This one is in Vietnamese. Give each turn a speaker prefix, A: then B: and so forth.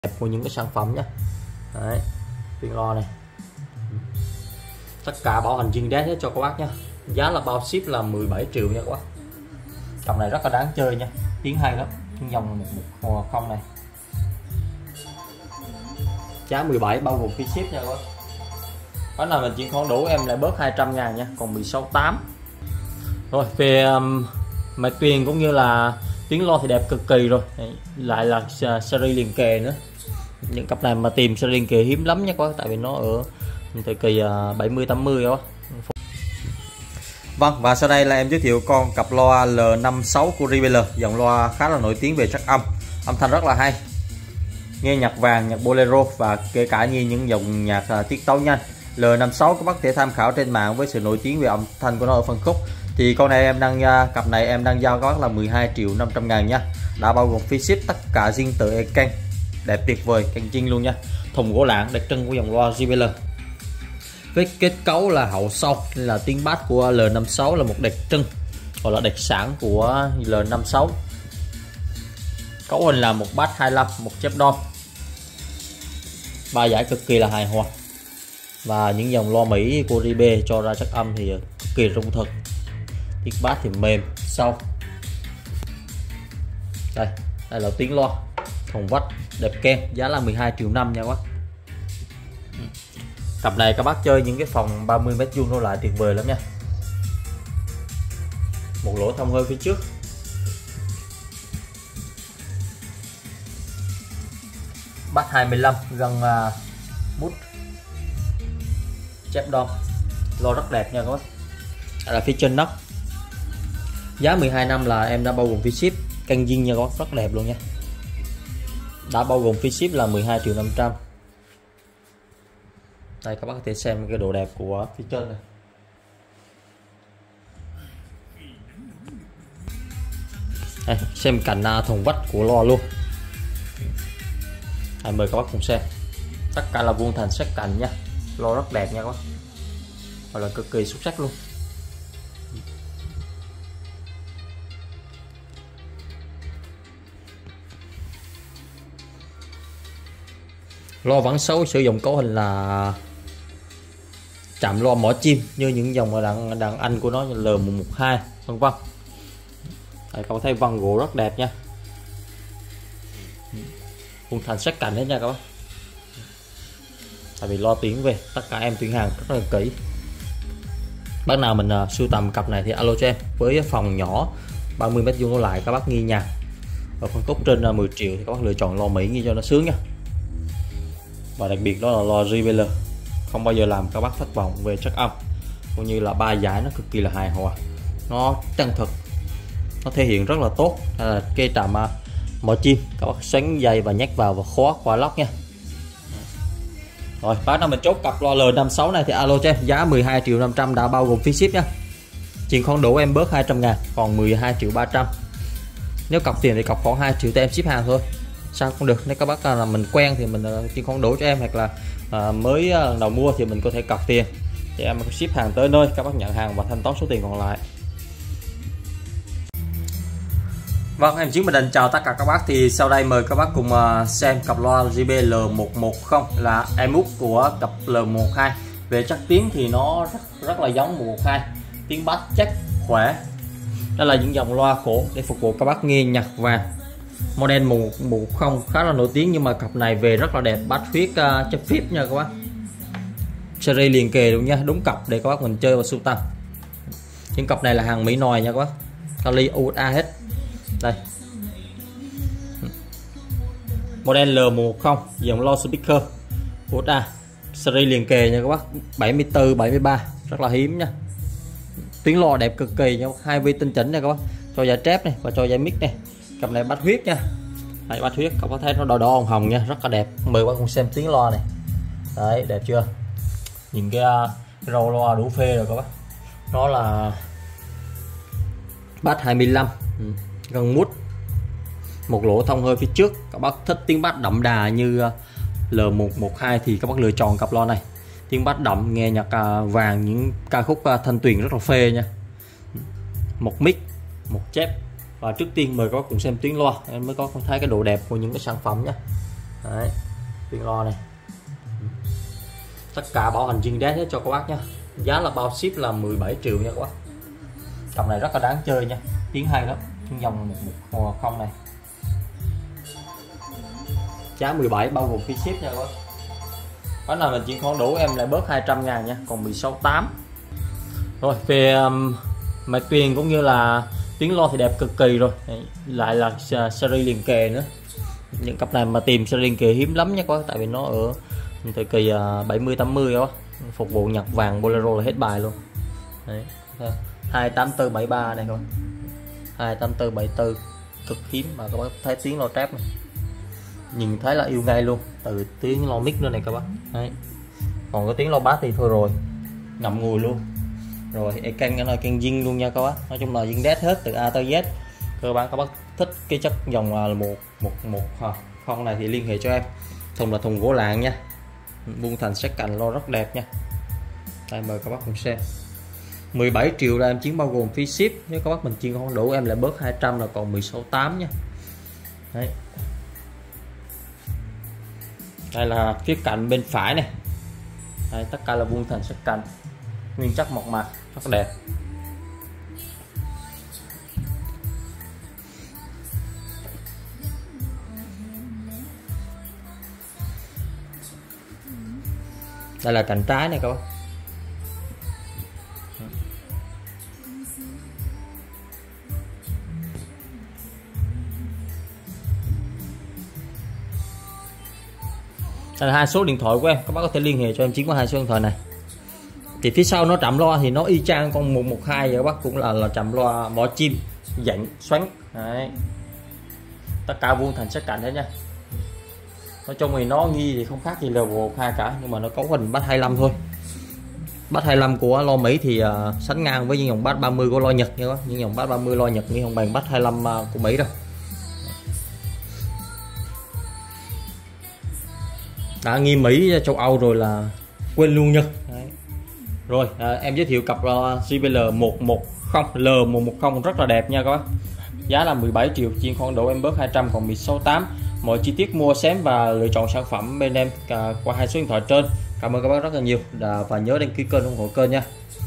A: đẹp của những cái sản phẩm nhé. Đấy, tiếng loa này tất cả bảo hành zin đét hết cho các bác nhé. Giá là bao ship là 17 triệu nha các bác. Cặp này rất là đáng chơi nha, tiếng hay lắm, tiếng dòng 110 này, giá 17 bao gồm phí ship nha các bác. Đó là mình chuyển khoản đủ em lại bớt 200.000 nha, còn 16.800. Rồi về mạch truyền cũng như là tiếng loa thì đẹp cực kỳ rồi. Lại là series liền kề nữa. Những cặp này mà tìm series liền kề hiếm lắm nhé các bác, tại vì nó ở thời kỳ 70 80 đó. Vâng, và sau đây là em giới thiệu con cặp loa L56 của JBL, dòng loa khá là nổi tiếng về chất âm, âm thanh rất là hay, nghe nhạc vàng, nhạc bolero và kể cả như những dòng nhạc tiết tấu nhanh. L56 các bác thể tham khảo trên mạng với sự nổi tiếng về âm thanh của nó ở phân khúc. Thì con này em đang cặp này em đang giao các bác là 12.500.000 nha, đã bao gồm phí ship, tất cả zin tự Ecan, đẹp tuyệt vời, càng zin luôn nha. Thùng gỗ lạng đặc trưng của dòng loa JBL. Với kết cấu là hậu sâu nên là tiếng bass của L56 là một đặc trưng, gọi là đặc sản của L56. Cấu hình là một bass 25, một chép đôi, ba dải cực kỳ là hài hòa, và những dòng loa Mỹ của JBL cho ra chất âm thì cực kỳ trung thực. Tiếng bass thì mềm sâu. Đây là tiếng loa thùng vách đẹp ken, giá là 12.5 triệu nha các bác. Cặp này các bác chơi những cái phòng 30 m² nó lại tuyệt vời lắm nha. Một lỗ thông hơi phía trước, bass 25 gân mút, chép đom, loa rất đẹp nha các bác. Đây là phía trên nóc, giá 12 năm là em đã bao gồm phí ship, căn zin nha các bác, rất đẹp luôn nha, đã bao gồm phí ship là 12.500 triệu. Đây các bác có thể xem cái độ đẹp của phía trên này. Đây, xem cạnh thùng vách của loa luôn. Đây, mời các bác cùng xem. Tất cả là vuông thành sắc cạnh nha, loa rất đẹp nha các bác, gọi là cực kỳ xuất sắc luôn. Loa vẫn xấu sử dụng cấu hình là chạm loa mỏ chim như những dòng đàn anh của nó, L112 vân vân. Đây, các bác thấy vân gỗ rất đẹp nha, vuông thành sắc cạnh hết nha các bác. Tại vì loa tuyển về, tất cả em tuyển hàng rất là kỹ. Bác nào mình sưu tầm cặp này thì alo cho em, với phòng nhỏ 30 m² lại các bác nghi nhạc và phân khúc trên 10 triệu thì các bác lựa chọn loa Mỹ nghe cho nó sướng nha. Và đặc biệt đó là loa JBL không bao giờ làm các bác thất vọng về chất âm, cũng như là ba dải nó cực kỳ là hài hòa, nó chân thực, nó thể hiện rất là tốt. Đây là cây trạm mỏ chim, các bác xoắn dây và nhét vào và khóa qua lóc nha. Rồi bác nào mình chốt cặp loa L56 này thì alo cho em, giá 12.500 triệu đã bao gồm phí ship nha. Chuyển khoản đủ em bớt 200.000 còn 12.300 triệu. Nếu cọc tiền thì cọc khoảng 2 triệu cho em ship hàng thôi, sao cũng được. Nếu các bác là mình quen thì mình chuyển khoản đủ cho em, hoặc là mới lần đầu mua thì mình có thể cọc tiền thì em ship hàng tới nơi, các bác nhận hàng và thanh toán số tiền còn lại. Vâng, em Chiến Bình Định chào tất cả các bác. Thì sau đây mời các bác cùng xem cặp loa JBL L110 là em út của cặp L112. Về chất tiếng thì nó rất là giống 112, tiếng bass chắc khỏe. Đây là những dòng loa khổ để phục vụ các bác nghe nhạc vàng. Model 110 khá là nổi tiếng, nhưng mà cặp này về rất là đẹp, bass huyết chấp phíp nha các bác. Series liền kề luôn nha, đúng cặp để các bác mình chơi và sưu tầm. Những cặp này là hàng Mỹ nòi nha các bác, Kali USA hết. Đây, model L110 dòng loa speaker USA, series liền kề nha các bác, 74 73 rất là hiếm nha. Tiếng loa đẹp cực kỳ nha, hai vi tinh chỉnh này các bác, cho dải trép này và cho dải mic này. Cặp này bass huyết nha, đây bass huyết, các bác thấy nó đỏ đỏ hồng hồng nha, rất là đẹp. Mời các bác cùng xem tiếng loa này. Đấy, đẹp chưa, nhìn cái râu loa đủ phê rồi các bác. Nó là bass 25 gần mút, một lỗ thông hơi phía trước. Các bác thích tiếng bass đậm đà như L112 thì các bác lựa chọn cặp loa này. Tiếng bass đậm, nghe nhạc vàng, những ca khúc thanh tuyền rất là phê nha. Một mic, một chép. Và trước tiên mời các bác cùng xem tiếng loa, em mới có thấy cái độ đẹp của những cái sản phẩm nhé. Đấy, tiếng lo này, tất cả bảo hành zin đét hết cho các bác nhé. Giá là bao ship là 17 triệu nha các bác. Cặp này rất là đáng chơi nha, tiếng hay lắm, dòng 110 này, giá 17 bao gồm phí ship nha các bác. Cái nào mình chỉ không đủ em lại bớt 200.000 nha, còn 16.800. Rồi về mạch truyền cũng như là tiếng lo thì đẹp cực kỳ rồi. Lại là series liền kề nữa. Những cặp này mà tìm series liền kề hiếm lắm nha các bác, tại vì nó ở thời kỳ 70 80 đó, phục vụ nhạc vàng bolero là hết bài luôn. Đấy, 28473 này các bác, 28474 cực hiếm mà các bác thấy tiếng lo trap này, nhìn thấy là yêu ngay luôn, từ tiếng lo mic nữa này các bác. Đấy, còn cái tiếng lo bass thì thôi rồi, ngậm ngùi luôn. Rồi kênh cái này kênh zin luôn nha các bác, nói chung là zin đét hết từ A tới Z. Cơ bản các bác thích cái chất dòng là 110 này thì liên hệ cho em. Thùng là thùng gỗ lạng nha, buông thành sát cạnh lo rất đẹp nha. Đây mời các bác cùng xem. 17 triệu là em chiến bao gồm phí ship, nếu các bác mình chiên không đủ em lại bớt 200 là còn 16.800 nha. Đấy, đây là phía cạnh bên phải này. Đây, tất cả là vuông thành sát cạnh, nguyên chất mộc mạc rất đẹp. Đây là cạnh trái này các bác. Đây là hai số điện thoại của em, các bác có thể liên hệ cho em Chiến qua hai số điện thoại này. Thì phía sau nó trạm loa thì nó y chang con 112 vậy các bác, cũng là trạm loa mỏ chim dặn xoắn. Đấy, tất cả vuông thành sát cạnh hết nha. Nói chung thì nó nghi thì không khác gì L112 cả, nhưng mà nó có hình bass 25 thôi. Bass 25 của lo Mỹ thì sánh ngang với những dòng bass 30 của lo Nhật nha các bác. Những dòng bass 30 lo Nhật nhưng không bằng bass 25 của Mỹ đâu. Đã nghi Mỹ châu Âu rồi là quên luôn Nhật. Đấy. Rồi em giới thiệu cặp JBL 110 L110 rất là đẹp nha các bác. Giá là 17 triệu, chiên con độ em bớt 200 còn 16.800. Mọi chi tiết mua xém và lựa chọn sản phẩm bên em qua hai số điện thoại trên. Cảm ơn các bác rất là nhiều và nhớ đăng ký kênh ủng hộ kênh nha.